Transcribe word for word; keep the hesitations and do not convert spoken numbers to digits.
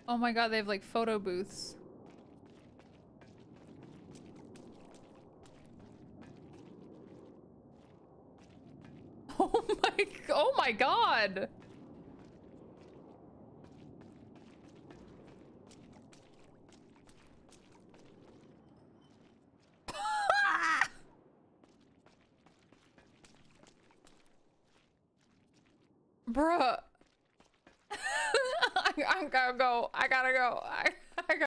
Oh my god, they have like photo booths. Oh my, oh my god. Bruh. I, I'm gonna go. I gotta go. I